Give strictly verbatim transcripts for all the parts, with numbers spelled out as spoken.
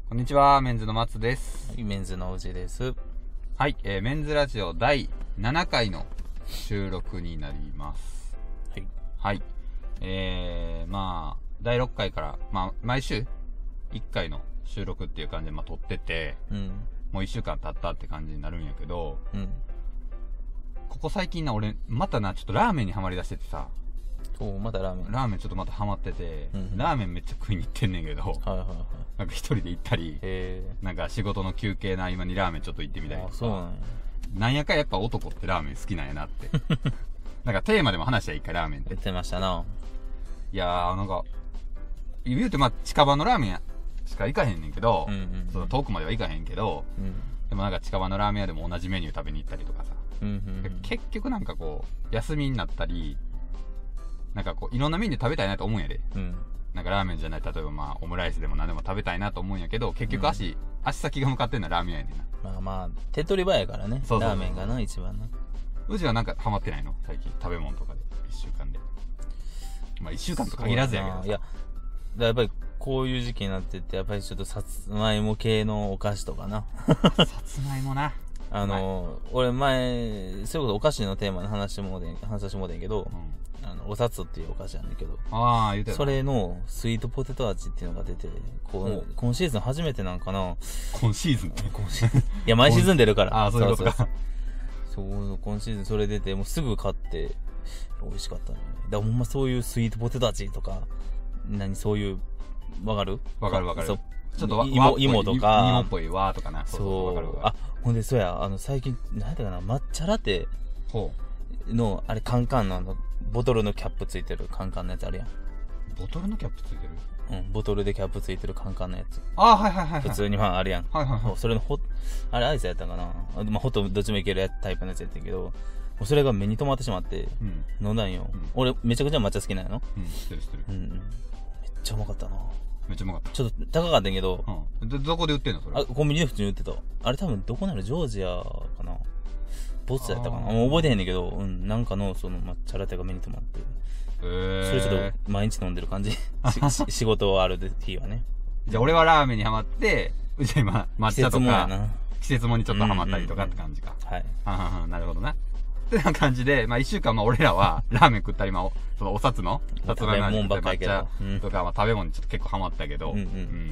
こんにちは、メンズの松です。 はい、メンズのおじです。 はい、えー、メンズラジオだいななかいの収録になります。 はい。 はい。えー、まあ、だいろっかいから、まあ、毎週いっかいの収録っていう感じで、まあ、撮ってて、 うん。 もういっしゅうかん経ったって感じになるんやけど、 うん。 ここ最近な、俺、またな、ちょっとラーメンにハマりだしててさ、 おまたラーメン。 ラーメンちょっとまたハマってて、 うん、 ラーメンめっちゃ食いに行ってんねんけど、 はいはいはい。 なんか一人で行ったり、 へなんか仕事の休憩の合間にラーメンちょっと行ってみたりとあ、 か。 そうなんや。 なんやかやっぱ男ってラーメン好きなんやなって。なんかテーマでも話したらいいか、ラーメンって。 言ってましたな。 いやー、なんか、言うてまあ近場のラーメン屋しか行かへんねんけど、 うんうんうん、 その遠くまでは行かへんけど、うん、でもなんか近場のラーメン屋でも同じメニュー食べに行ったりとかさ。うんうんうん、結局なんかこう、休みになったり、なんかこう、いろんなメニュー食べたいなと思うんやで。うん。なんかラーメンじゃない、例えばまあ、オムライスでも何でも食べたいなと思うんやけど、結局足、うん、足先が向かってんのはラーメン屋やねんな。 まあまあ、手っ取り早いからね。そうそうそうそう、ラーメンがな、一番な。 うちはなんかハマってないの最近。食べ物とかで。一週間で。まあ一週間と限らずやけどさ。 いや、やっぱりこういう時期になってて、やっぱりちょっとさつまいも系のお菓子とかな。 さつまいもな。 あの、俺前、そういうことお菓子のテーマで話してもうでん、話させてもうてんけど、うん、あの、おさつっていうお菓子やねんけど、 ああ、言うてた。 それのスイートポテト味っていうのが出て、こう、今シーズン初めてなんかな。 今シーズン今シーズン。いや、毎シーズン出るから。 ああ、そういうことか。そうそう、今シーズンそれ出て、もうすぐ買って、美味しかったね。だからほんまそういうスイートポテト味とか、何そういう、わかるわかるわかる。 そうちょっとわ芋、芋とか。 芋っぽいわーとかな。 そう。そうわかるわ。あ、ほんで、そうや、あの、最近、何やったかな、抹茶ラテの、あれ、カンカンのあの、ボトルのキャップついてるカンカンのやつあるやん。 ボトルのキャップついてる？ うん、ボトルでキャップついてるカンカンのやつ。 ああ、はいはいはい。 普通にファンあるやん。 はいはいはい。 それのホあれアイスやったかな。まあ、ホットどっちもいけるタイプのやつやったけど、もうそれが目に留まってしまって、うん、飲んだんよ、うん。俺、めちゃくちゃ抹茶好きなんやの？ うん、知ってる知ってる。うん。 めっちゃうまかったな。 めっちゃうまかった。 ちょっと高かったんけど。 うん。ど、どこで売ってんのそれ？ あ、コンビニで普通に売ってた。あれ多分どこなのジョージアかな。ボツやったかな。もう覚えてへんねんけど、うん、なんかのその抹茶ラテが目に留まって。 へー。 それちょっと毎日飲んでる感じ。し仕事ある日はね。 じゃあ俺はラーメンにハマって、うちは今抹茶とか、季節もにちょっとハマったりとかって感じか。うんうんうん、はい。はははなるほどな。ってな感じで、まあ一週間まあ俺らはラーメン食ったり、まあそのお札の、さつまいも味とか抹茶とか、まあ食べ物にちょっと結構ハマったけど、うんうんうん、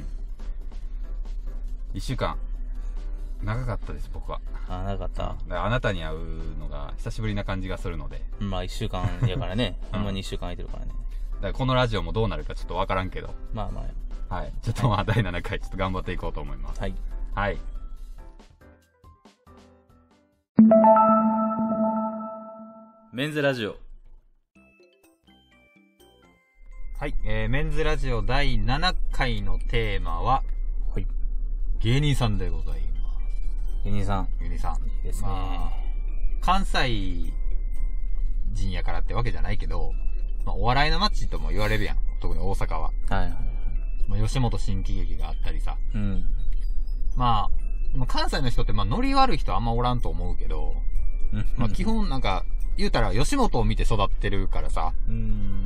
一週間、長かったです、僕は。 あ、長かった。だからあなたに会うのが久しぶりな感じがするので。 まあ一週間やからね。ほんまに一週間空いてるからね。 だからこのラジオもどうなるかちょっとわからんけど。 まあまあ。はい。ちょっとまあだいななかいちょっと頑張っていこうと思います。 はい。 はい。 メンズラジオ。 はい。えー、メンズラジオだいななかいのテーマは、 はい。 芸人さんでございます。 芸人さん。 芸人さん。 いいですね、まあ。 関西人やからってわけじゃないけど、まあ、お笑いの街とも言われるやん。特に大阪は。 はいはいはい。 まあ、吉本新喜劇があったりさ。 うん。 まあ、まあ、関西の人ってまあノリ悪い人あんまおらんと思うけど、まあ基本なんか、言うたら吉本を見て育ってるからさ。うん。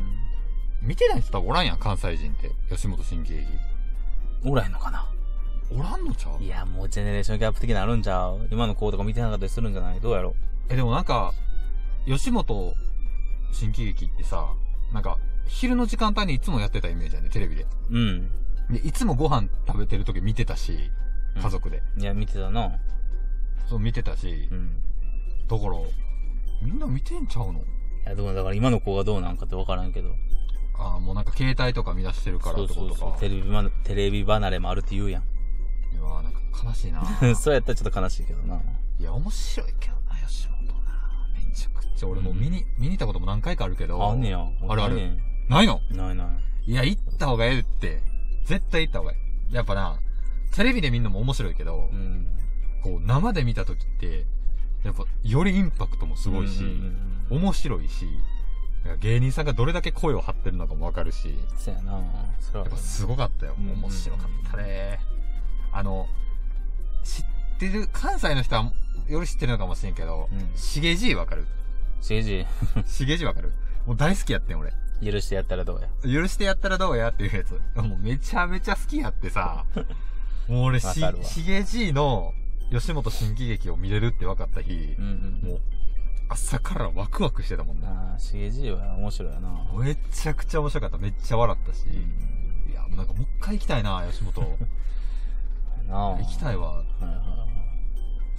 見てない人多分おらんやん、関西人って。吉本新喜劇。 おらんのかな？ おらんのちゃう？ いや、もうジェネレーションギャップ的なあるんちゃう？今の子とか見てなかったりするんじゃない？どうやろう？ え、でもなんか、吉本新喜劇ってさ、なんか、昼の時間帯にいつもやってたイメージやね、テレビで。うん。で、いつもご飯食べてる時見てたし、家族で。 うん、いや、見てたな。 そう、見てたし。うん。だから、みんな見てんちゃうの？いや、でもだから今の子がどうなんかってわからんけど。 ああ、もうなんか携帯とか見出してるからってことか。そうそうそう。 テレビ、ま、テレビ離れもあるって言うやん。 いやー、なんか悲しいなそうやったらちょっと悲しいけどな。 いや、面白いけどな、吉本な。めちゃくちゃ、俺もう見に、うん、見に行ったことも何回かあるけど。 あんねや。 あるある。ないの？ ないない。 いや、行った方がええって。絶対行った方がええ。やっぱな、テレビで見るのも面白いけど、うん、こう、生で見た時って、やっぱ、よりインパクトもすごいし、うんうんうん、面白いし、芸人さんがどれだけ声を張ってるのかもわかるし。 そうやな。それはやっぱすごかったよ。うんうん、面白かったね。あの、知ってる、関西の人はより知ってるのかもしれんけど、うん、しげじいわかる？ しげじいしげじいわかる？もう大好きやってん俺。 許してやったらどうや。 許してやったらどうやっていうやつ。もうめちゃめちゃ好きやってさ。 もう俺、し、しげじいの吉本新喜劇を見れるって分かった日、うんうん、もう、朝からワクワクしてたもんね。 ああ、しげじいは面白いよな。 めちゃくちゃ面白かった。めっちゃ笑ったし。うん、いや、なんかもう一回行きたいな、吉本。なあ。行きたいわ。はいはいはい。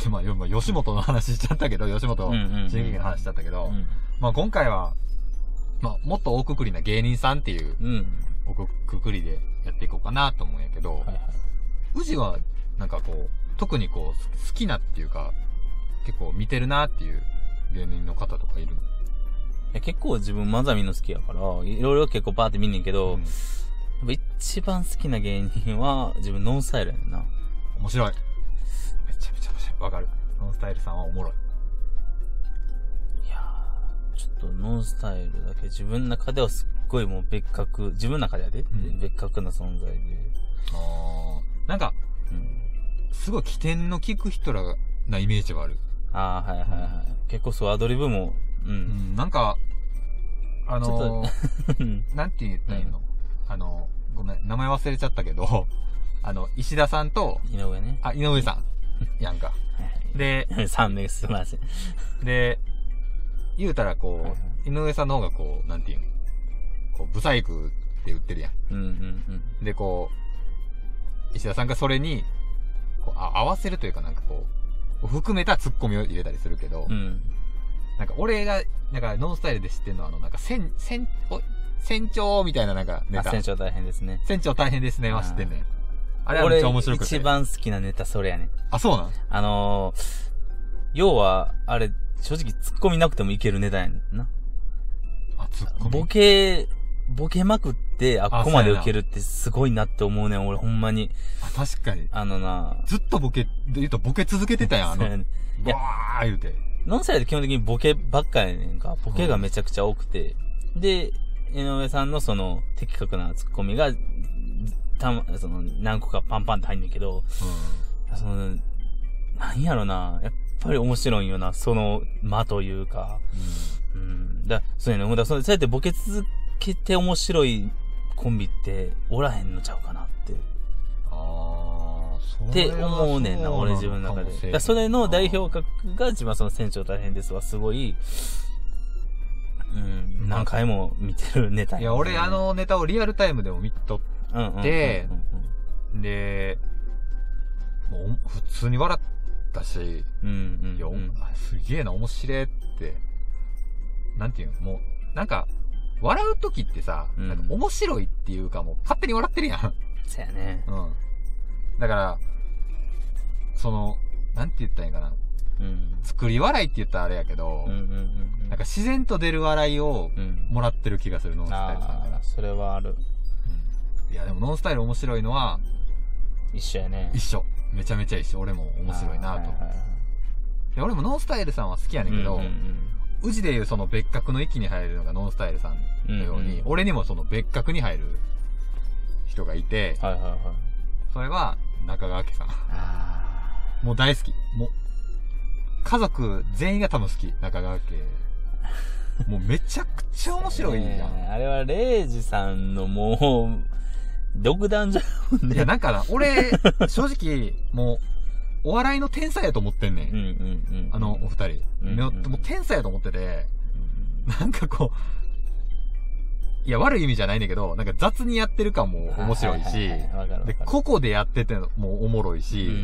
で、まあ、吉本の話しちゃったけど、吉本新喜劇の話しちゃったけど、うんうんうん、まあ今回は、まあ、もっと大くくりな芸人さんっていう、うん、大くくりでやっていこうかなと思うんやけど、はいはい、宇治は、なんかこう、特にこう、好きなっていうか、結構見てるなっていう芸人の方とかいるの？いや、結構自分マザミの好きやから、いろいろ結構パーって見んねんけど、うん、やっぱ一番好きな芸人は自分ノンスタイルやねんな。 面白い。めちゃめちゃ面白い。わかる。ノンスタイルさんはおもろい。 いやー、ちょっとノンスタイルだけ自分の中ではすっごいもう別格、自分の中でやで、うん、別格な存在で。 あー、なんか、うん、すごい起点の効く人らなイメージはある。 ああ、はいはいはい。うん、結構そう、アドリブも、うん。うん、 なんか、あのー、なんて言ったらいいの、うん、あの、ごめん、名前忘れちゃったけど、あの、石田さんと、 井上ね。 あ、井上さん。やんか。で、 さん名すみません。 で、言うたらこう、はいはい、井上さんの方がこう、なんていうの、こう、ブサイクって言ってるやん。うんうんうん。で、こう、石田さんがそれに、こう、あ合わせるというかなんかこう、含めたツッコミを入れたりするけど、うん、なんか俺が、なんかノンスタイルで知ってるのはあの、なんか船、船、船長みたいななんかネタ。 船長大変ですね。 船長大変ですねは知ってんねん。あれはめっちゃ面白くて。 俺一番好きなネタそれやねん。 あ、そうなん？ あのー、要は、あれ、正直ツッコミなくてもいけるネタやねんな。 あ、ツッコミ？ ボケ、ボケまくって、あっこまで受けるってすごいなって思うねん、俺ほんまに。 あ、確かに。 あのなずっとボケ、言うとボケ続けてたやん、あの。いや、わー言うて。 ノンスタイルって基本的にボケばっかやねんか。ボケがめちゃくちゃ多くて。うん、で、井上さんのその、的確なツッコミが、たま、その、何個かパンパンって入んねんけど、うん、その、なんやろな、やっぱり面白いんよな、その間というか。うん。うん、だ、そうやね。だ、そうやってボケ続けて面白いコンビっておらへんのちゃうかなって。 ああ、そうって思うねんな、俺自分の中で。だそれの代表格が自分はその船長大変ですわ、すごい、うん、何回も見てるネタ、 ね。いや、俺あのネタをリアルタイムでも見とって、で、もう普通に笑ったし、うんうんうん、いや、すげえな、面白いって、なんていうの、もう、なんか、笑うときってさ、うん、なんか面白いっていうかもう勝手に笑ってるやん。 そうやね。 うん。だから、その、なんて言ったらいいかな。うん、作り笑いって言ったらあれやけど、うんうんうんうん、なんか自然と出る笑いをもらってる気がする、うん、ノンスタイルさんから。 それはある、 うん。いやでもノンスタイル面白いのは、 一緒やね。 一緒。めちゃめちゃ一緒。俺も面白いなと。はいはいはい、で俺もノンスタイルさんは好きやねんけど、うんうんうん、宇治でいうその別格の域に入るのがノンスタイルさんのように、うんうん、俺にもその別格に入る人がいて、はいはいはい、それは中川家さん。あもう大好き。もう、家族全員が多分好き。中川家。もうめちゃくちゃ面白いやん。 あれはレイジさんのもう、独断じゃんね。 いや、なんかな、俺、正直、もう、お笑いの天才やと思ってんねん。うんうんうん、あの、お二人。うんうんうん、もう天才やと思ってて、なんかこう、いや、悪い意味じゃないんだけど、なんか雑にやってる感も面白いし、で、個々でやっててもおもろいし、うんうん、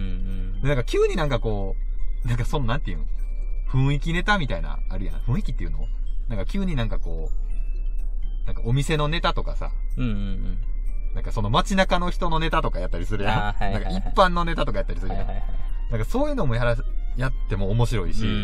でなんか急になんかこう、なんかそのなんていうの雰囲気ネタみたいな、あるやん。雰囲気っていうのなんか急になんかこう、なんかお店のネタとかさ、うんうんうん、なんかその街中の人のネタとかやったりするやん。はいはいはい、なんか一般のネタとかやったりするやん。はいはいはい、なんかそういうのもやら、やっても面白いし、うんうんうん、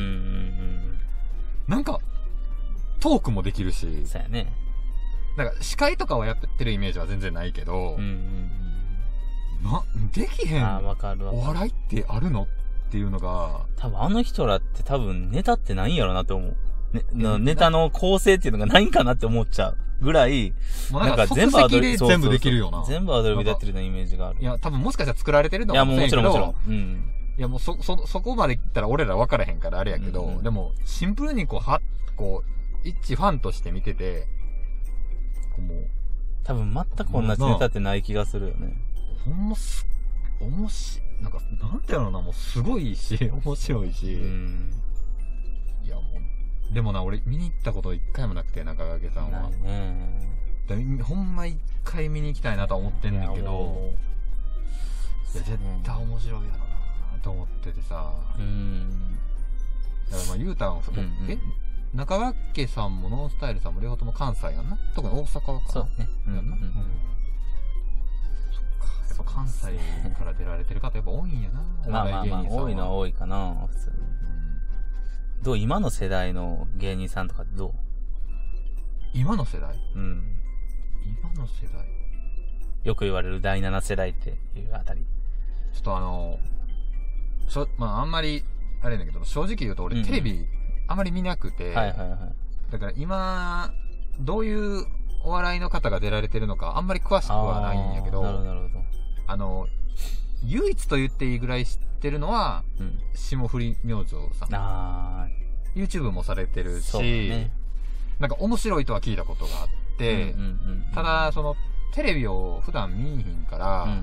なんか、トークもできるし、 そうやね。 なんか司会とかはやってるイメージは全然ないけど、うんうんうん、な、できへん。 あ、わかるわかる。 お笑いってあるのっていうのが。 多分あの人らって多分ネタってないんやろなって思う。ね、のネタの構成っていうのがないんかなって思っちゃうぐらい、 もうなんか全部アドリブ、全部できるよな。 全部アドリブでやってるようなイメージがある。 いや、多分もしかしたら作られてるのかもしれんけど。いや、もうもちろんもちろん。うん。いや、もうそ、そ、そこまで言ったら俺ら分からへんからあれやけど、うんうん、でも、シンプルにこう、は、こう、一ファンとして見てて、こうもう、 多分全く同じネタってない気がするよね。 ほんますおもし、なんか、なんていうのな、もうすごいし、面白いし。うん。いや、もう、でもな、俺見に行ったこと一回もなくて、中掛さんは。ねほんま一回見に行きたいなとは思ってんねんけど、いや、絶対面白いやろなと思っててさ。うん。だからまあ、ゆうたんは、うんうん、え中川家さんもノンスタイルさんも両方とも関西やんな、特に大阪はかな。そうね。やんな。うんうんうん、そっか。やっぱ関西から出られてる方やっぱ多いんやな。 まあまあまあ、多いのは多いかな、普通に。うん、どう今の世代の芸人さんとかってどう？ 今の世代？うん。今の世代？ よく言われるだいなな世代っていうあたり。 ちょっとあの、しょ、まああんまり、あれだけど、正直言うと俺テレビあまり見なくて、うんうん、はいはいはい。だから今、どういうお笑いの方が出られてるのかあんまり詳しくはないんやけど、なるほどなるほど。あの、唯一と言っていいぐらい知ってるのは、うん、霜降り明星さん。あ YouTube もされてるし、ね、なんか面白いとは聞いたことがあって、うんうんうん、ただ、その、テレビを普段見いひんから、うんうんうん、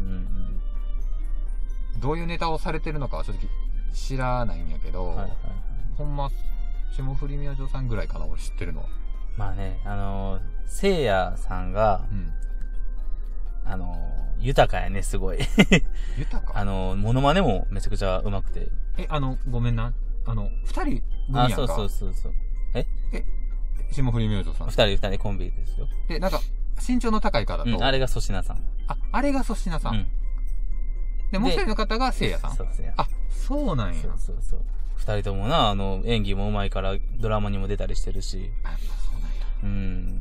どういうネタをされてるのかは正直知らないんやけど、はいはいはい、ほんま、霜降り明星さんぐらいかな、俺知ってるのは。 まあね、あのー、せいやさんが、うん、あのー、豊かやね、すごい。豊かあのー、モノマネもめちゃくちゃ上手くて。 え、あの、ごめんな。あの、二人組やんか。あ、 そうそうそうそう。ええ霜降り明星さん。 二人、二人コンビですよ。 で、なんか、身長の高い方と。 うん、あれが粗品さん。 あ、あれが粗品さん。うん、で、もう一人の方がせいやさん。そうせいや。あ、そうなんや。 そうそうそう。二人ともな、あの、演技も上手いからドラマにも出たりしてるし。あ、やっぱそうなんや。うん。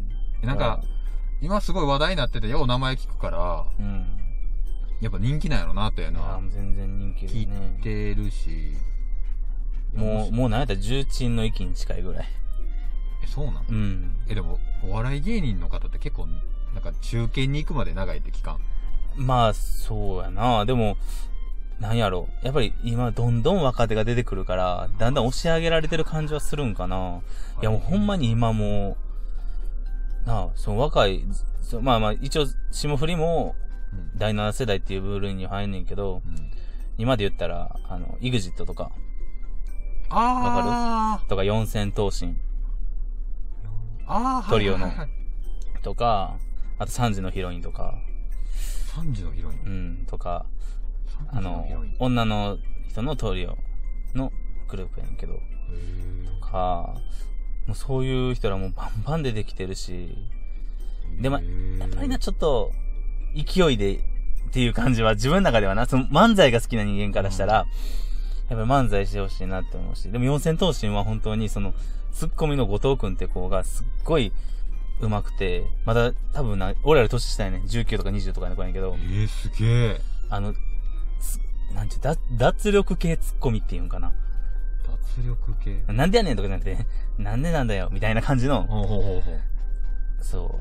なんか、今すごい話題になってて、よう名前聞くから、うん。やっぱ人気なんやろなっていうのは。 全然人気ですね。 聞いてるし。 もう、もうなんやったら重鎮の域に近いぐらい。 え、そうなの？うん。え、でも、お笑い芸人の方って結構、なんか中堅に行くまで長いって期間。 まあ、そうやな。でも、なんやろ。やっぱり今、どんどん若手が出てくるから、だんだん押し上げられてる感じはするんかな。いや、もうほんまに今もう、なあ、その若い、まあまあ、一応、霜降りも、だいなな世代っていう部類に入んねんけど、うん、今で言ったら、あの、イグジットとか。ああ。わかる？とか、四千頭身。ああ、トリオの。とか、あとさんじのヒロインとか。 さんじのヒロイン？ うん、とか、あの、女の人のトリオのグループやねんけど。とか、もうそういう人らもバンバン出てきてるし。で、ま、やっぱりな、ちょっと、勢いでっていう感じは自分の中ではな、その漫才が好きな人間からしたら、うん、やっぱり漫才してほしいなって思うし。でも四千頭身は本当にその、ツッコミの後藤くんって子がすっごい上手くて、まだ多分な、俺らより年下やねん。じゅうきゅうとかにじゅうとかの子やねんけど。 えー、すげえ。 あの、なんちゅう、脱、脱力系ツッコミっていうんかな。 脱力系なんでやねんとかじゃなくて、なんでなんだよ、みたいな感じの。ほうほうほうほう。そう。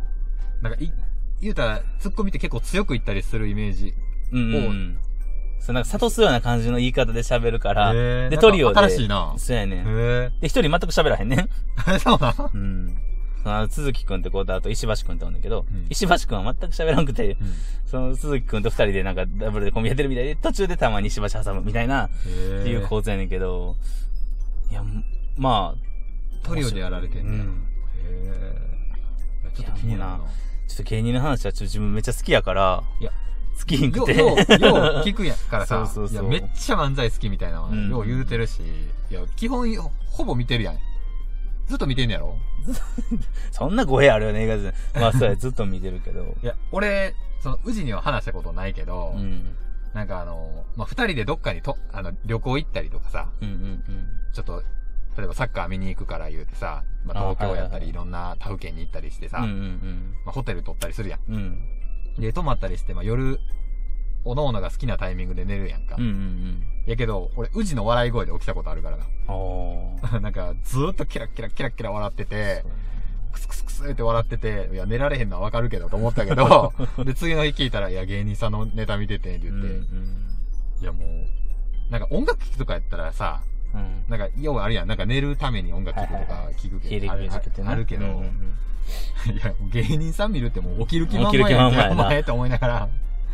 なんか、い、言うたら、ツッコミって結構強く言ったりするイメージ。うん、うん。 そう、なんか、諭すような感じの言い方で喋るから。で、トリオで。 新しいな。 そうやねん。で、一人全く喋らへんねん。 そうなの？ うん。その、鈴木くんって子と、あと石橋くんっておんだけど、うん、石橋くんは全く喋らなくて、うん、その鈴木くんと二人でなんかダブルでコンビやってるみたいで、途中でたまに石橋挟むみたいな、っていう構図やねんけど、いや、まあ、トリオでやられてんね、うん。へー。ちょっと気になるな。ちょっと芸人の話はちょっと自分めっちゃ好きやから、いや、好きひんくて。 よう、よう聞くやからさ、そうそうそう、いやめっちゃ漫才好きみたいなのは、うん、よう言うてるし、いや、基本、ほぼ見てるやん。ずっと見てんねやろ？ そんな語弊あるよね、映画で。まあそうや、ずっと見てるけど。 いや、俺、その、宇治には話したことないけど、うん、なんかあの、まあ、二人でどっかにと、あの、旅行行ったりとかさ、うんうんうん、ちょっと、例えばサッカー見に行くから言うてさ、まあ、東京やったりいろんな他府県に行ったりしてさ、うんうんうん、まあ、ホテル取ったりするやん。うん、で、泊まったりして、まあ、夜、おのおのが好きなタイミングで寝るやんか。うんうんうん、やけど、俺、宇治の笑い声で起きたことあるからな。なんか、ずーっとキラキラキラキラ笑ってて、クスクスクスって笑ってて、いや、寝られへんのはわかるけどと思ったけど、で、次の日聞いたら、いや、芸人さんのネタ見てて、って言って、うんうん、いや、もう、なんか音楽聴くとかやったらさ、うん、なんか、要はあるやん、なんか寝るために音楽聴くとか聞くけど、はいはいはい、あ, あるけど、うんうんうん、いや、芸人さん見るってもう起きる気満々やんけ、お前って思いながら、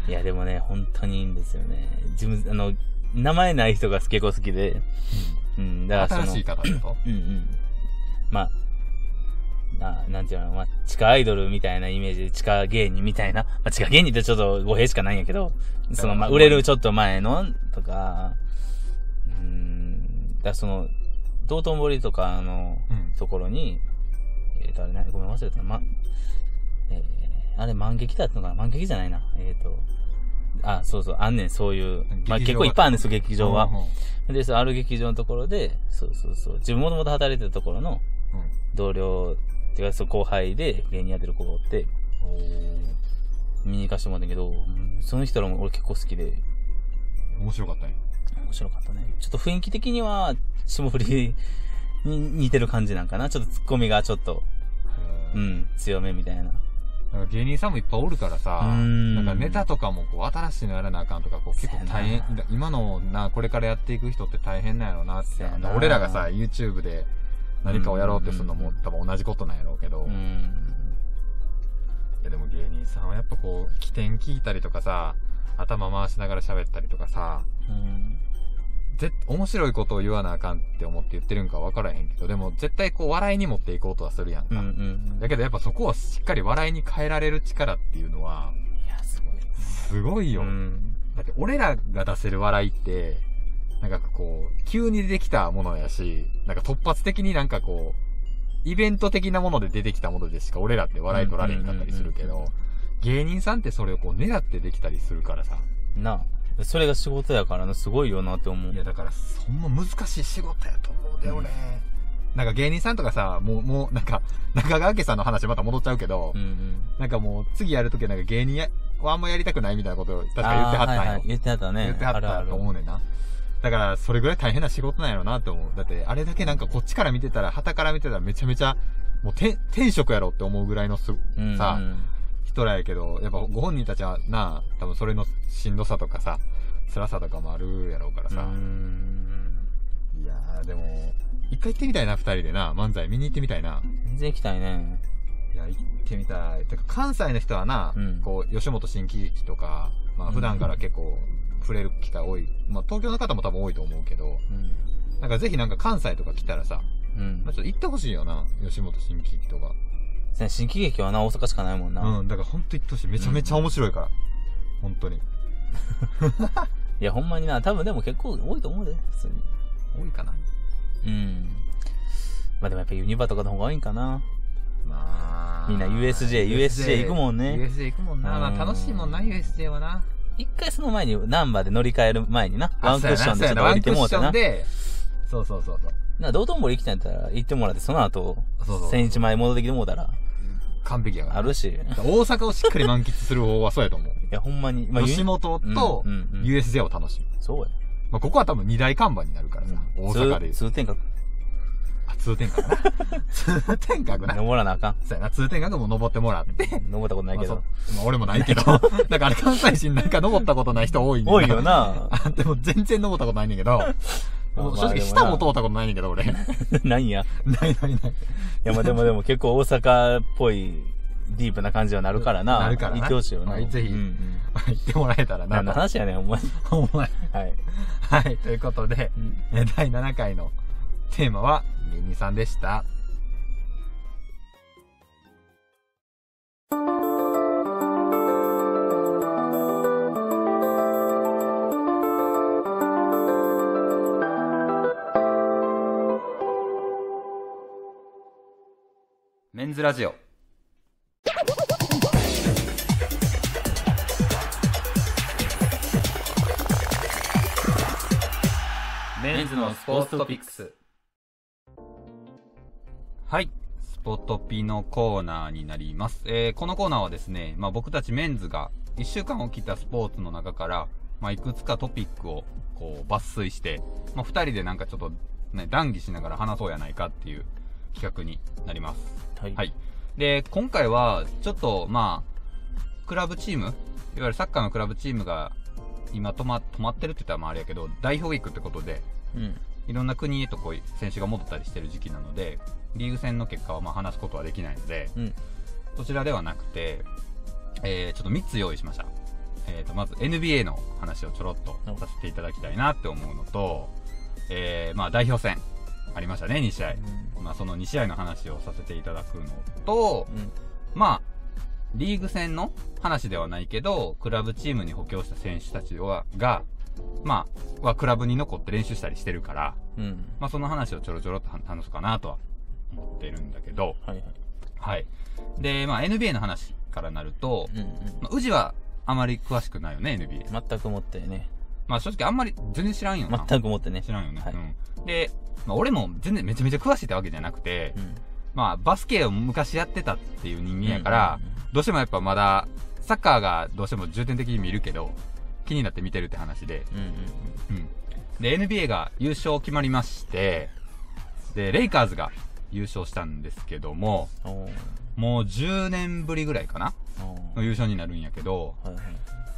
いや、でもね、本当にいいんですよね。自分、あの、名前ない人が結構好きで。 うん。うん、だから新しい方だとうんうん。まあ、な、なんていうの、まあ、地下アイドルみたいなイメージで、地下芸人みたいな。まあ、地下芸人ってちょっと語弊しかないんやけど、その、まあ、売れるちょっと前の、とか、うーん、だその、道頓堀とかの、ところに、うん、えっと、あれね、ごめん忘れたな、ま、えー、あれ、万劇だったのかな万劇じゃないな。えっと、あ、そうそう、あんねん、そういう、まあ、結構いっぱいあるんですよ、劇場は。うん、で、そう、ある劇場のところで、そうそうそう、自分もともと働いてたところの、同僚、てか、そう、後輩で芸人やってる子がおって、見に行かしてもらったけど、その人らも俺結構好きで。 面白かったね。 面白かったね。ちょっと雰囲気的には、霜降りに似てる感じなんかな。ちょっとツッコミがちょっと、うん、強めみたいな。 なんか芸人さんもいっぱいおるからさ、んなんかネタとかもこう新しいのやらなあかんとか、こう結構大変、今のな、これからやっていく人って大変なんやろうなって。俺らがさ、YouTube で何かをやろうってするのも多分同じことなんやろうけど、うんいやでも芸人さんはやっぱこう、起点聞いたりとかさ、頭回しながら喋ったりとかさ、うんぜ面白いことを言わなあかんって思って言ってるんか分からへんけど、でも絶対こう笑いに持っていこうとはするやんか。うんうんうん、だけどやっぱそこをしっかり笑いに変えられる力っていうのは、いや、すごい。すごいよ。うん、だって俺らが出せる笑いって、なんかこう、急に出てきたものやし、なんか突発的になんかこう、イベント的なもので出てきたものでしか俺らって笑い取られへんかったりするけど、芸人さんってそれをこう狙ってできたりするからさ。 なあ。それが仕事やからな、すごいよなって思う。 いや、だから、そんな難しい仕事やと思うで、俺。うん、なんか芸人さんとかさ、もう、もう、なんか、中川家さんの話また戻っちゃうけど、うんうん、なんかもう、次やるときはなんか芸人や、はあんまやりたくないみたいなことを確か言ってはったんよ。はいはい、 言ってはったね。 言ってはったと思うねんな。だから、それぐらい大変な仕事なんやろなって思う。だって、あれだけなんかこっちから見てたら、旗から見てたらめちゃめちゃ、もう、て、天職やろって思うぐらいのす、うんうん、さ、人らやけど、やっぱご本人たちはな、多分それのしんどさとかさ、辛さとかもあるやろうからさ。うーんいやー、でも、一回行ってみたいな、二人でな、漫才見に行ってみたいな。 全然行きたいね。 いや、行ってみたい。てか、関西の人はな、うん、こう、吉本新喜劇とか、まあ普段から結構触れる機会多い。まあ東京の方も多分多いと思うけど、うん、なんかぜひなんか関西とか来たらさ、うん、まあちょっと行ってほしいよな、吉本新喜劇とか。 新喜劇はな、大阪しかないもんな。 うん、だからほんと行ってほしい。めちゃめちゃ面白いから。うん、本当に。 いや、ほんまにな、多分でも結構多いと思うで、普通に。 多いかな。 うん。まあでもやっぱユニバとかの方が多いんかな。まあ。みんな ユーエスジェー、ユーエスジェー 行くもんね。 ユーエスジェー 行くもんな。まあ楽しいもんな、ユーエスジェー はな。 一回その前に、ナンバーで乗り換える前にな、ワンクッションでちょっと降りてもうてな。 そうそうそうそう。 な、道頓堀行きたいんだったら行ってもらって、その後、千日前戻ってきてもうたら。 完璧やから。 あるし。 大阪をしっかり満喫する方はそうやと思う。いや、ほんまに。 まあ、吉本と ユーエスジェー を楽しむ。 そうや。 まあ、ここは多分二大看板になるからさ。大阪で。 通天閣。 あ、通天閣な。通天閣な。 登らなあかん。 そうやな、通天閣も登ってもらって。 登ったことないけど。 まあ、俺もないけど。だから関西人なんか登ったことない人多いね。 多いよな。 でも全然登ったことないねんけど。正直下も通ったことないねんけど、俺。 ないんや。 ないないない。いや、まあでもでも結構大阪っぽいディープな感じはなるからな。 なるからな。 行ってほしいよな。 ぜひ、うんうん、行ってもらえたらな。 何の話やねん、お前。 お前。はい。はい。ということで、うん、だいななかいのテーマは、芸人さんでした。メンズラジオ。メンズのスポーツトピックス。はい。スポトピのコーナーになります。えー、このコーナーはですね、まあ僕たちメンズがいっしゅうかん起きたスポーツの中から、まあいくつかトピックをこう抜粋して、まあふたりでなんかちょっとね、談義しながら話そうやないかっていう企画になります。はい。はい。で、今回は、ちょっと、まあ、クラブチーム、いわゆるサッカーのクラブチームが、今止ま、止まってるって言ったらまああれやけど、代表ウィークってことで、うん、いろんな国へとこう、選手が戻ったりしてる時期なので、リーグ戦の結果はまあ話すことはできないので、うん、そちらではなくて、えー、ちょっとみっつ用意しました。 えっと、まず エヌビーエー の話をちょろっとさせていただきたいなって思うのと、えー、まあ代表戦ありましたね、に試合。うん、まあそのに試合の話をさせていただくのと、うん、まあ、リーグ戦の話ではないけど、クラブチームに補強した選手たちは、が、まあ、はクラブに残って練習したりしてるから、うん、まあその話をちょろちょろっと話そうかなとは思ってるんだけど、はいはい。はい。で、まあ エヌビーエー の話からなると、うんうん、まあ、宇治はあまり詳しくないよね、エヌビーエー。 全く持ってね。 まあ正直あんまり全然知らんよな。 全く持ってね。 知らんよね。はい、うん。で、まあ俺も全然めちゃめちゃ詳しいってわけじゃなくて、うん、まあバスケを昔やってたっていう人間やから、うんうんうん、どうしてもやっぱまだ、サッカーがどうしても重点的に見るけど、気になって見てるって話で、うんうんうんうん。で、エヌビーエー が優勝決まりまして、で、レイカーズが優勝したんですけども、もうじゅうねんぶりぐらいかなの優勝になるんやけど、はいはい、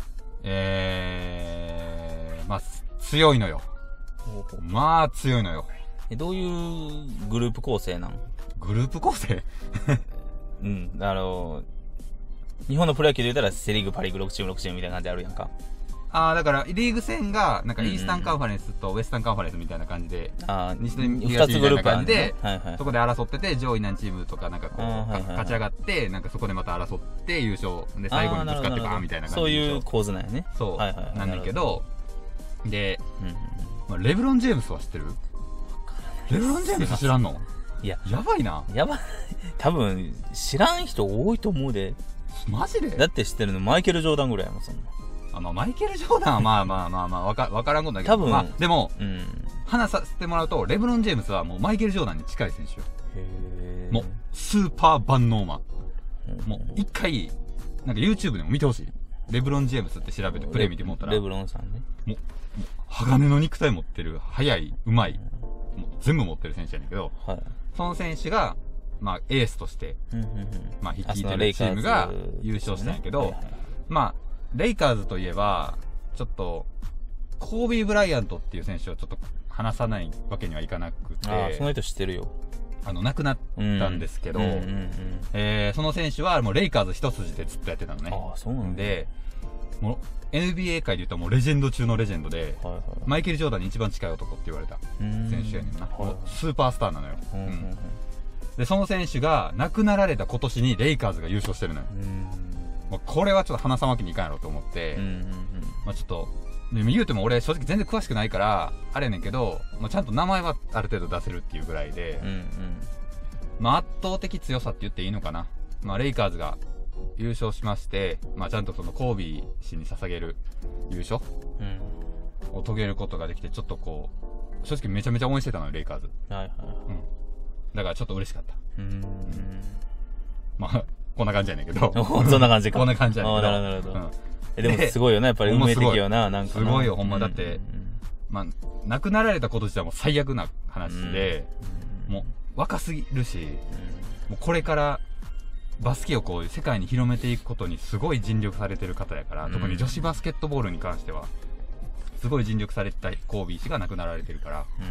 えー、まあ、強いのよ。まあ、強いのよ。 え、どういうグループ構成なの？ グループ構成うん、あの、日本のプロ野球で言ったらセリーグ、パリーグろくチームろくチームみたいな感じあるやんか。 ああ、だから、リーグ戦が、なんか、イースタンカンファレンスとウェスタンカンファレンスみたいな感じで、 ああ、 西と東みたいな感じで、はいはい、そこで争ってて、上位何チームとか、なんかこう、はいはいはい、勝ち上がって、なんかそこでまた争って優勝。で、最後にぶつかってバーンみたいな感じで。 そういう構図なんやね。 そう。はいはいはい、なんだけど、で、うんうんまあ、レブロン・ジェームスは知ってる？レブロン・ジェームス知らんの？いや、やばいな。 やばい。多分、知らん人多いと思うで。 マジで？ だって知ってるのマイケル・ジョーダンぐらいやもん、そんな。 あ、まあ、マイケル・ジョーダンはまあまあまあまあ、わか、わからんことだけど。多分。まあ、でも、うん、話させてもらうと、レブロン・ジェームスはもうマイケル・ジョーダンに近い選手よ。へー。もう、スーパー万能マン。もう、一回、なんか YouTube でも見てほしい。レブロン・ジェームスって調べてプレイ見てもったら。 レブロンさんね。 もう、もう鋼の肉体持ってる、速い、うまい、もう全部持ってる選手やねんけど、はい、その選手が、まあ、エースとして、うんうんうん、まあ、率いてるチームが優勝したんやけど、ねはいはい、まあ、レイカーズといえば、ちょっと、コービー・ブライアントっていう選手をちょっと話さないわけにはいかなくて、 ああ、その人知ってるよ。 あの、亡くなったんですけど、うんうんうんうん、えー、その選手はもうレイカーズ一筋でずっとやってたのね。 ああ、そうなんで、もう エヌビーエー 界で言うともうレジェンド中のレジェンドで、はいはい、マイケル・ジョーダンに一番近い男って言われた選手やねんな。はいはい、スーパースターなのよ、うんうん。で、その選手が亡くなられた今年にレイカーズが優勝してるのよ。まあ、これはちょっと話さわけにいかんやろと思って、うんうんうん、まあちょっと、言うても俺正直全然詳しくないから、あれやねんけど、まあ、ちゃんと名前はある程度出せるっていうぐらいで、うんうん、まあ圧倒的強さって言っていいのかな。まあレイカーズが優勝しまして、まあちゃんとそのコービー氏に捧げる優勝、うん、を遂げることができて、ちょっとこう、正直めちゃめちゃ応援してたのよ、レイカーズ。はいはい。うん。だからちょっと嬉しかった。うーん。まあ、こんな感じやねんけど。 そんな感じか。 こんな感じやねんけど。 なるほど、なるほど。うん、え、でもすごいよな、やっぱり運命的よな、なんか。 すごいよ、ほんま。だって、うんうん、まあ、亡くなられたこと自体も最悪な話で、うん、もう若すぎるし、うん、もうこれからバスケをこう世界に広めていくことにすごい尽力されてる方やから、うん、特に女子バスケットボールに関しては、すごい尽力されてたコービー氏が亡くなられてるから、うん、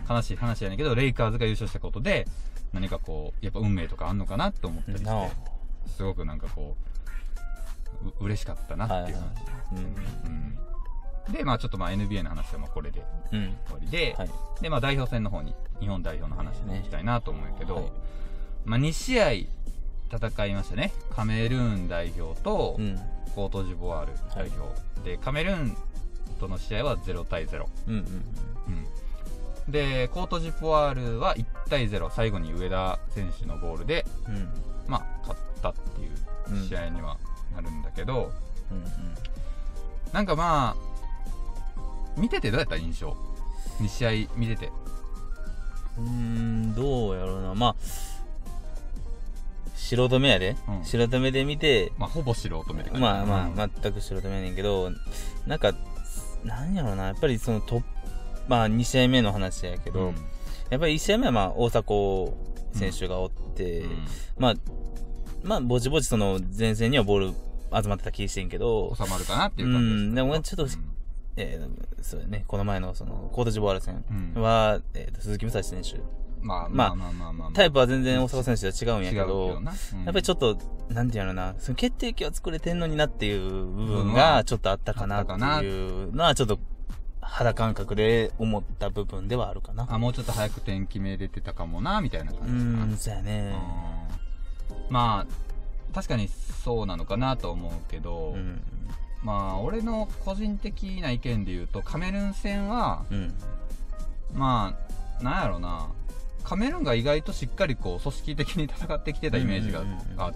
悲しい話やねんけど、レイカーズが優勝したことで、何かこう、やっぱ運命とかあんのかなって思ったりして、すごくなんかこう、う嬉しかったなっていう話、はいはいうんうん。で、まあちょっとまあ エヌビーエー の話はまあこれで終わりで、うんはい、で、まあ代表戦の方に、日本代表の話に行きたいなと思うんやけど、はい、まあに試合戦いましたね。カメルーン代表と、コートジボワール代表、はい。で、カメルーンとの試合はゼロたいゼロ。うんうんうんうん、で、コートジボワールはいちたいゼロ、最後に上田選手のゴールで、うん、まあ、勝ったっていう試合にはなるんだけど、うんうんうん、なんかまあ、見ててどうやった印象？に試合見てて。 うーん、どうやろうな。まあ、素人目やで、うん、素人目で見て、 まあほぼ素人目でまあまあ、うん、全く素人目やねんけど、なんかなんやろうな、やっぱりそのトップまあに試合目の話やけど、うん、やっぱりいち試合目はまあ大迫選手がおって、うん、まあまあぼちぼちその前線にはボール集まってた気してんけど、 収まるかなっていう感じです。うん、 でもちょっと、うん、えー、そうね、この前のそのコートジボワール戦は、うん、えー、鈴木武蔵選手。 まあ、まあまあまあまあ。 タイプは全然大迫選手とは違うんやけど、 うん、やっぱりちょっと、なんていうのな、その決定機は作れてんのになっていう部分がちょっとあったかなっていうのは、ちょっと肌感覚で思った部分ではあるかな。 あ、もうちょっと早く点決めれてたかもな、みたいな感じかな。 うん、そうやね。 まあ、確かにそうなのかなと思うけど、うん、まあ、俺の個人的な意見で言うと、カメルーン戦は、うん、まあ、なんやろな、カメルーンが意外としっかりこう、組織的に戦ってきてたイメージがあって、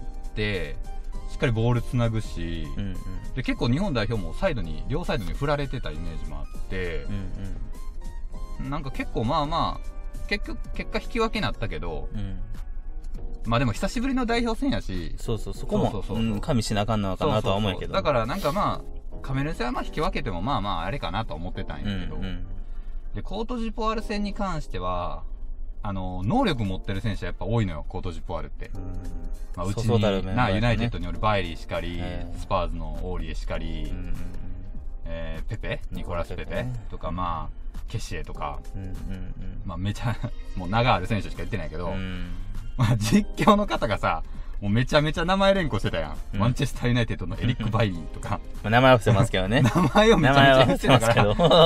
しっかりボールつなぐし、うんうん、で、結構日本代表もサイドに、両サイドに振られてたイメージもあって、うんうん、なんか結構まあまあ、結局、結果引き分けになったけど、うん、まあでも久しぶりの代表戦やし、 そうそう、そこも、そうそうそう、うん、加味しなあかんのかなとは思うけど。そうそうそう、 だからなんかまあ、カメルーン戦はまあ引き分けてもまあまああれかなと思ってたんやけど、うんうん、で、コートジポワール戦に関しては、あの、能力持ってる選手はやっぱ多いのよ、コートジポワールって。うん、まあ、うちに、な、ユナイテッドによるバイリーしかり、スパーズのオーリエしかり、うん、えー、ペペニコラス・ペペとか、まあ、ケシエとか、うんうんうん、まあ、めちゃ、もう名がある選手しか言ってないけど、うん、まあ、実況の方がさ、もうめちゃめちゃ名前連呼してたやん。うん、マンチェスターユナイテッドのエリック・バイリーとか。 まあ、名前は伏せますけどね。 名前をめちゃめちゃ伏せたから、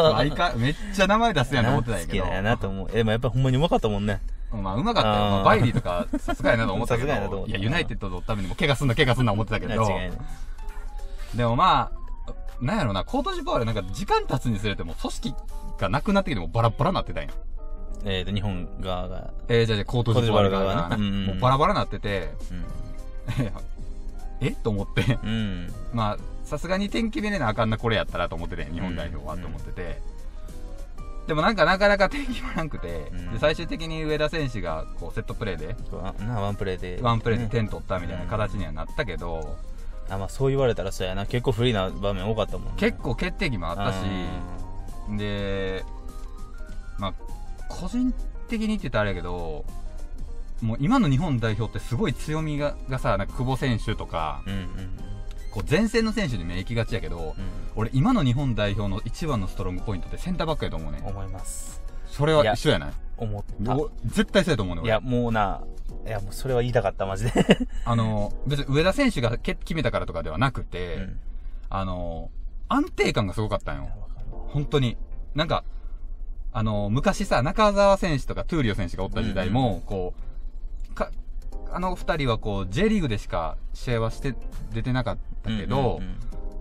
毎回めっちゃ名前出すやんと思ってたんやけど。 好きだよなと思う。え、でもやっぱほんまにうまかったもんね。 まあ、うまかったよ。まあ、バイリーとか、さすがやなと思ったけど。さすがやなと思った。いや、ユナイテッドのためにも、怪我すんな、怪我すんな思ってたけど。間違いない。でもまあ、なんやろな、コートジポワールなんか時間経つにつれても、組織がなくなってきてもバラバラなってたんや。 えーと、日本側が。 えー、じゃあ、コートジポワール側がな、うんうん、もうバラバラなってて、うんえと思って、うん、まあ、さすがに点決めれなあかんな、これやったらと思ってて、日本代表はと思ってて。うん、でもなんかなかなか点決まらなくて、うん、で最終的に上田選手がこうセットプレーで、 ワンプレーで、 ワンプレーで点取ったみたいな形にはなったけど、 うん、あ、まあそう言われたらそうやな、結構不利な場面多かったもんね。 結構決定機もあったし、で、まあ、個人的に言ってたらあれやけど、もう今の日本代表ってすごい強みががさ、なんか久保選手とか、うんうん、こう前線の選手に目行きがちやけど、うん、俺今の日本代表の一番のストロングポイントってセンターバックやと思うね。 思います。 それは一緒やない？ 思った。 絶対そうやと思うね。 いや、もうな、いや、もうそれは言いたかった、マジで。 あの、別に上田選手が決めたからとかではなくて、うん、あの、安定感がすごかったんよ。本当に。なんか、あの、昔さ、中澤選手とかトゥーリオ選手がおった時代も、うんうん、こう、かあの二人はこう J リーグでしか試合はして出てなかったけど、うんうんうん、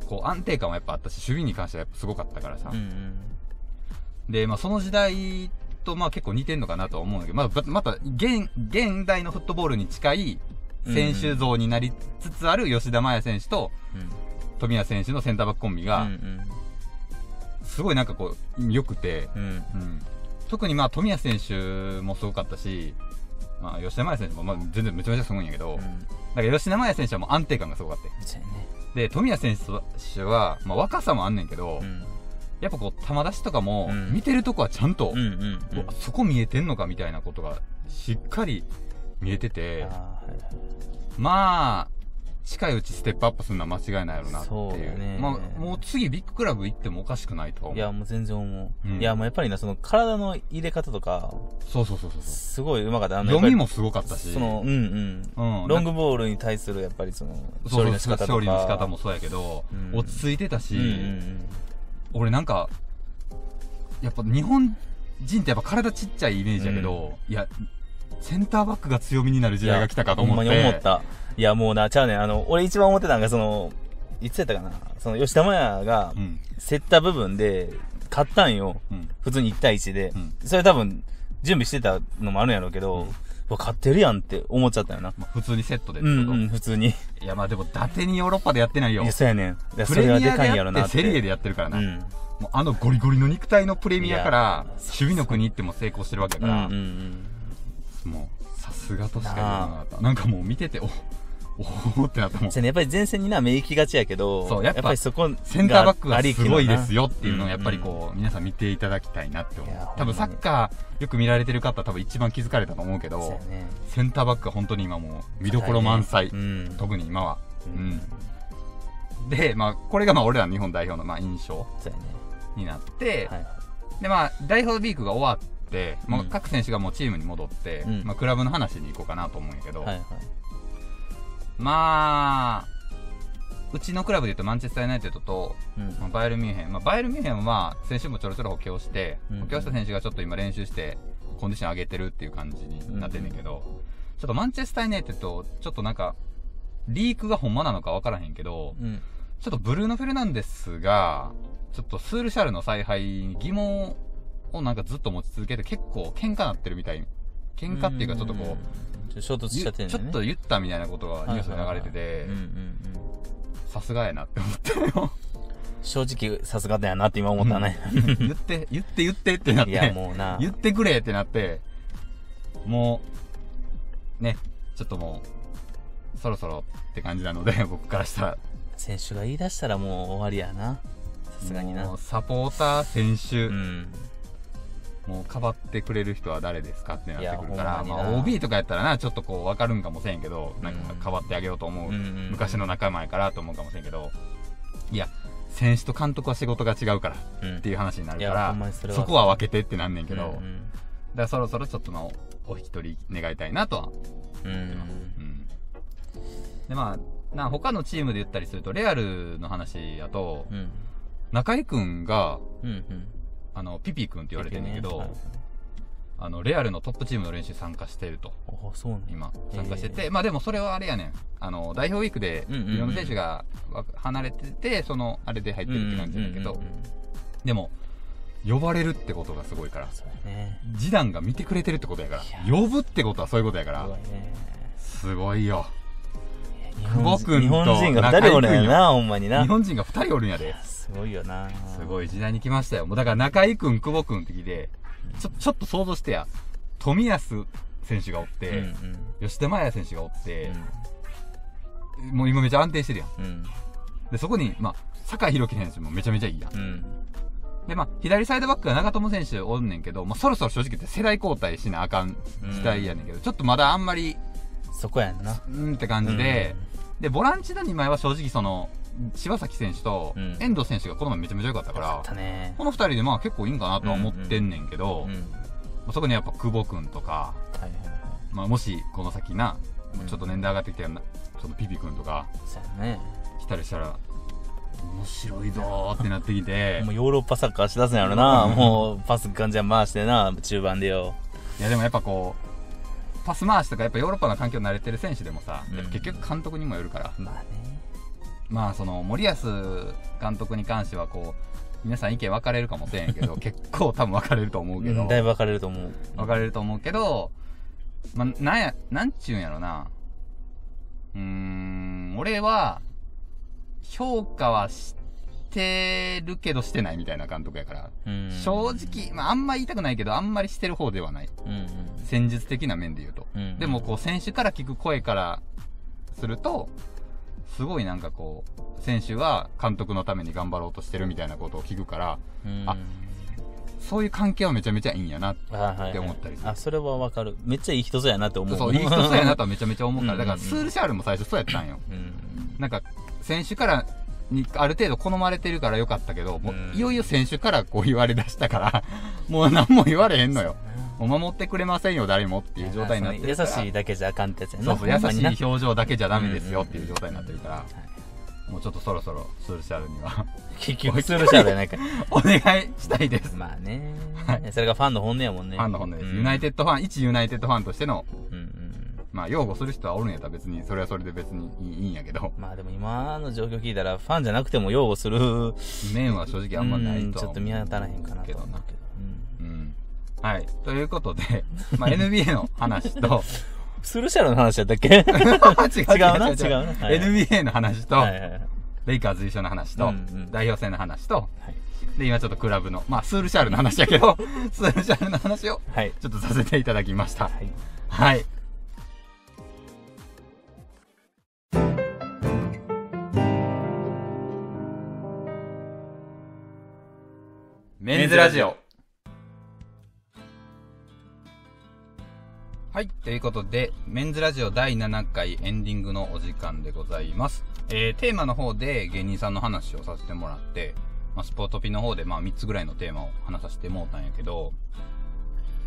こう安定感はやっぱあったし、守備に関してはやっぱすごかったからさ、うんうん、で、まあその時代とまあ結構似てんのかなとは思うんだけど、まあまた現現代のフットボールに近い選手像になりつつある吉田麻也選手と富谷選手のセンターバックコンビが、うんうん、すごいなんかこう良くて、うんうん、特にまあ富谷選手もすごかったし。まあ、吉田麻也選手も、まあ、全然めちゃめちゃすごいんやけど、うん、だから吉田麻也選手はもう安定感がすごかった。ね、で、富谷選手は、まあ、若さもあんねんけど、うん、やっぱこう、球出しとかも、見てるとこはちゃんと、うんうんうん、そこ見えてんのかみたいなことが、しっかり見えてて、はいはい、まあ、近いうちステップアップするのは間違いないやろなっていう。ね、まあ、もう次ビッグクラブ行ってもおかしくないと思う。 いや、もう全然思う。うん、いや、もうやっぱりな、その体の入れ方とか、 そうそうそうそう。 すごいうまかった。あの読みもすごかったし。 その、うんうん。うん、ロングボールに対するやっぱりその、 勝利の仕方とか。勝利の仕方もそうやけど、うん、落ち着いてたし、うんうんうん、俺なんか、やっぱ日本人ってやっぱ体ちっちゃいイメージやけど、うん、いや、センターバックが強みになる時代が来たかと思って。 ほんまに思った。いや、もうな、ちゃうねん。あの、俺一番思ってたのが、その、いつやったかな。その、吉田麻也が、競った部分で、勝ったんよ。うん、普通にいち対いちで、うん。それ多分、準備してたのもあるんやろうけど、うん、勝ってるやんって思っちゃったよな。 まあ、普通にセットでってこと。うん、うん、普通に。 いや、まあでも、伊達にヨーロッパでやってないよ。 いや、そうやねん。 プレミアでやって、セリエでやってるからな。うん、もうあのゴリゴリの肉体のプレミアから、守備の国行っても成功してるわけだから、うんうんうん、もう、さすがとしか言えなかった。なんかもう見てて、おおーってなったもん。 やっぱり前線にな、目行きがちやけど、 そう、やっぱ、やっぱりそこ、センターバックがすごいですよっていうのをやっぱりこう、皆さん見ていただきたいなって思う。多分サッカーよく見られてる方多分一番気づかれたと思うけど、ね、センターバックが本当に今もう見どころ満載。ね、うん、特に今は、うんうん。で、まあ、これがまあ俺ら日本代表のまあ印象になって、はい、でまあ、代表ウィークが終わっ 、うん、もう各選手がもうチームに戻って、うん、まあ、クラブの話に行こうかなと思うんやけど、はいはい、まあうちのクラブでいうとマンチェスターユナイテッドと、うんまあ、バイエルミュンヘン、まあ、バイエルミュンヘンは先週もちょろちょろ補強して、うん、補強した選手がちょっと今練習してコンディション上げてるっていう感じになってんねんけど、うん、ちょっとマンチェスターユナイテッドちょっとなんかリークがほんまなのか分からへんけど、うん、ちょっとブルーノ・フェルナンデスがちょっとスールシャルの采配に疑問をなんかずっと持ち続けて結構喧嘩なってるみたい。喧嘩っていうかちょっとこう衝突しちゃってんねんね。 ちょっと言ったみたいなことがニュースで流れてて、さすがやなって思ったよ。 正直さすがだよなって今思ったね。 言って言って言ってってなって、いやもうな言ってくれってなって、もうねちょっともうそろそろって感じなので僕からしたら選手が言い出したらもう終わりやな。さすがにな。もうサポーター選手、うん、もうかばってくれる人は誰ですかってなってくるから、まあ オービー とかやったらなちょっとこう分かるんかもしれんけど、うん、なんかかばってあげようと思う、うん、昔の仲間やからと思うかもしれんけど、いや選手と監督は仕事が違うからっていう話になるから、うん、そ, そこは分けてってなんねんけど、うんうん、だからそろそろちょっとのお引き取り願いたいなとは思ってます、うんうん、でまあな他のチームで言ったりするとレアルの話やと、うん、中井くんが、うんうん、あのピピくんって言われてるんだけど、ねはい、あのレアルのトップチームの練習参加してると。 あそうなん今参加してて、まあでもそれはあれやねん、あの代表ウィークでいろんな選手が離れてて、そのあれで入ってるって感じなんだけど、でも呼ばれるってことがすごいから、ね、ジダンが見てくれてるってことやから、呼ぶってことはそういうことやから、すごいよ。久保くんと日本人がふたりおるんやな、ほんまにな。 日本人がふたりおるんやで。 すごいよな。 すごい時代に来ましたよ。もうだから中井くん、久保くんって聞いて、ちょ、ちょっと想像してや。冨安選手がおって、うんうん、吉田麻也選手がおって、うん、もう今めちゃ安定してるやん。うん、で、そこに、まあ、酒井宏樹選手もめちゃめちゃいいやん。うん、で、まあ、左サイドバックが長友選手おんねんけど、まあ、そろそろ正直言って世代交代しなあかん時代やねんけど、うん、ちょっとまだあんまり、 そこやんな。 うんって感じで、うん、で、ボランチのにまいは正直その、柴崎選手と遠藤選手がこの前めちゃめちゃ良かったから、うんね、このふたりでまあ結構いいんかなとは思ってんねんけど、うんうんまあ、そこにやっぱ久保くんとか、はいはいはいまあ、もしこの先な、うん、ちょっと年代上がってきたようなそのピピくんとか来たりしたら面白いぞーってなってきてもうヨーロッパサッカーしだすんやろなもうパスガンジャン回してな中盤でよ。 いやでもやっぱこうパス回しとかやっぱヨーロッパの環境に慣れてる選手でもさ、うん、結局監督にもよるから、まあねまあその森保監督に関してはこう皆さん意見分かれるかもしれんけど結構多分分かれると思うけど、 うん、だいぶ分かれると思う分かれると思うけどまあなんやなんちゅうんやろなうーん俺は評価はしてるけどしてないみたいな監督やから正直まああんま言いたくないけどあんまりしてる方ではない、うんうん、戦術的な面で言うと、うんうん、でもこう選手から聞く声からするとすごいなんかこう選手は監督のために頑張ろうとしてるみたいなことを聞くから、うん、あそういう関係はめちゃめちゃいいんやなって思ったりする。 あ、それはわかる。めっちゃいい人そうやなって思う。 そういい人そうやなとはめちゃめちゃ思うから、だからスールシャールも最初そうやったんよ。うん、なんか選手からにある程度好まれてるからよかったけど、もういよいよ選手からこう言われだしたからもう何も言われへんのよ。もう守ってくれませんよ誰もっていう状態になってるから。 優しいだけじゃあかんってやつやな。 そうそう優しい表情だけじゃダメですよっていう状態になってるから、うんうん、もうちょっとそろそろスールシャールには結局スールシャールやないかお願いしたいです。 まあね、はい、それがファンの本音やもんね。 ファンの本音です、うん、ユナイテッドファン一ユナイテッドファンとしての、うんうん、まあ擁護する人はおるんやったら別にそれはそれで別にいいんやけど、 まあでも今の状況聞いたらファンじゃなくても擁護する面は正直あんまないとは思う、 うん、ちょっと見当たらへんかなとは思うけど、 うんうんはい。ということで、まあ、エヌビーエー の話と、 スルシャルの話だったっけ違う違うな、違うな。 エヌビーエー の話と、はいはいはい、レイカーズ優勝の話と、うんうん、代表戦の話と、はい、で、今ちょっとクラブの、まあ、スールシャールの話やけど、スールシャールの話を、ちょっとさせていただきました。はい。はい。メンズラジオ。はい。ということで、メンズラジオだいななかいエンディングのお時間でございます。えー、テーマの方で芸人さんの話をさせてもらって、まあ、スポートピの方でまあみっつぐらいのテーマを話させてもらったんやけど、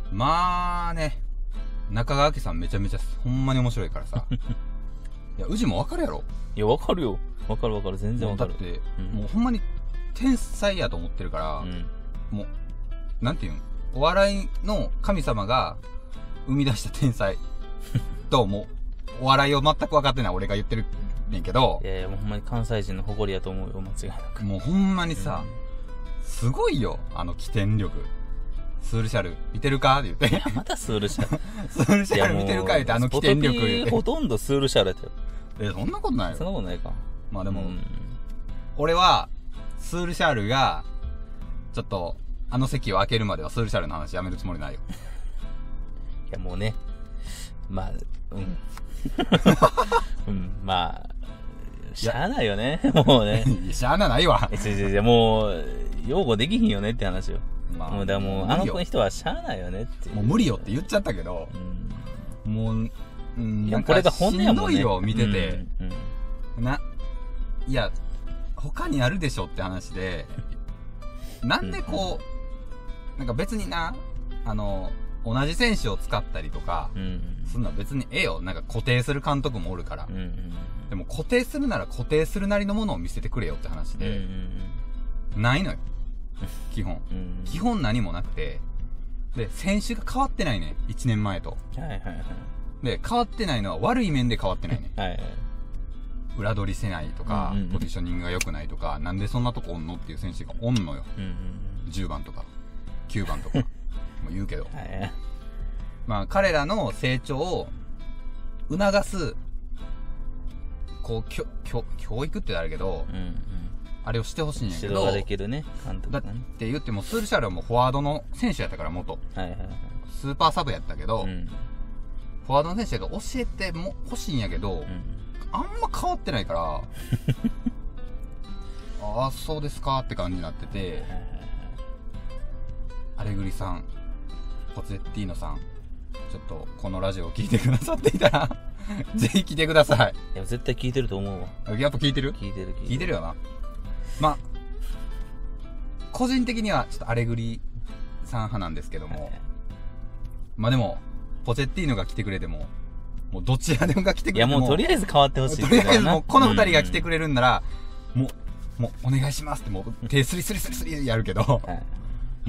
まあね、中川家さんめちゃめちゃほんまに面白いからさ。いや、宇治もわかるやろ。 いや、わかるよ。わかるわかる。全然わかる。 だって、うん、もうほんまに天才やと思ってるから、うん、もう、なんていうん、お笑いの神様が生み出した天才と、もう、お笑いを全く分かってない俺が言ってるねんけど。 いやいや、もうほんまに関西人の誇りやと思うよ、間違いなく。 もうほんまにさ、うん、すごいよ、あの起点力。スールシャル見てるかって言って。 いや、またスールシャル。 スールシャル見てるか言って、あの起点力言って。 ほとんどスールシャルやったよ。 え、そんなことないよ。 そんなことないか。 まあでも、うん、俺は、スールシャルが、ちょっと、あの席を開けるまではスールシャルの話やめるつもりないよ。 いや、もうね、まあ、うん。うん、まあ、しゃあないよね、もうね。 いや、しゃあないわ。 いやいやいや、もう、擁護できひんよねって話よ。まあ、もう、だもう、あの子の人はしゃあないよねって。 もう無理よって言っちゃったけど、うん、もう、うん、 いや、これが本音やもんね。 しんどいよ、見てて。うんうん、な、いや、他にあるでしょって話で、なんでこう、うん、なんか別にな、あの、同じ選手を使ったりとか、うん、そんな別にええよ。なんか固定する監督もおるから。うん、でも固定するなら固定するなりのものを見せてくれよって話で、うん、ないのよ。基本、うん。基本何もなくて、で、選手が変わってないね。いちねんまえと。はいはいはい。で、変わってないのは悪い面で変わってないね。はいはい。裏取りせないとか、うんうんうん、ポジショニングが良くないとか、なんでそんなとこおんのっていう選手がおんのよ。うんうんうん、じゅうばんとか、きゅうばんとか、もう言うけど。はい、まあ、彼らの成長を促す、こう、きょ、きょ、教育ってあるけど、うんうん、あれをしてほしいんやけど。 指導ができるね、監督、ね。 だって言っても、スールシャルはもうフォワードの選手やったから、元。はいはいはい、スーパーサブやったけど、うん、フォワードの選手が教えても欲しいんやけど、うん、あんま変わってないから、ああ、そうですかって感じになってて、アレグリさん、ポツェッティーノさん、ちょっとこのラジオを聞いてくださっていたら、ぜひ来てください。 いや、絶対聞いてると思うわ。 やっぱ聞いてる？ 聞いてる、聞いてる。 聞いてるよな。まあ、個人的にはちょっとアレグリさん派なんですけども、はい、まあでも、ポツェッティーノが来てくれても、もうどちらでもが来てくれても。 いや、もうとりあえず変わってほしい。 とりあえずもうこの二人が来てくれるんなら、うんうん、もう、もうお願いしますってもう手スリスリスリスリやるけど、はい、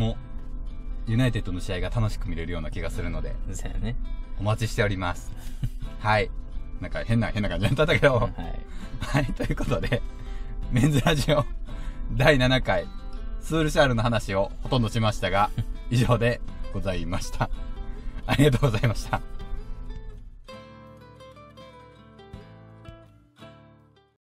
もう、ユナイテッドの試合が楽しく見れるような気がするので、 そうやね。 お待ちしております。はい。なんか変な、変な感じになったんだけど、はい。はい、ということで、メンズラジオだいななかい、スールシャールの話をほとんどしましたが、以上でございました。ありがとうございました。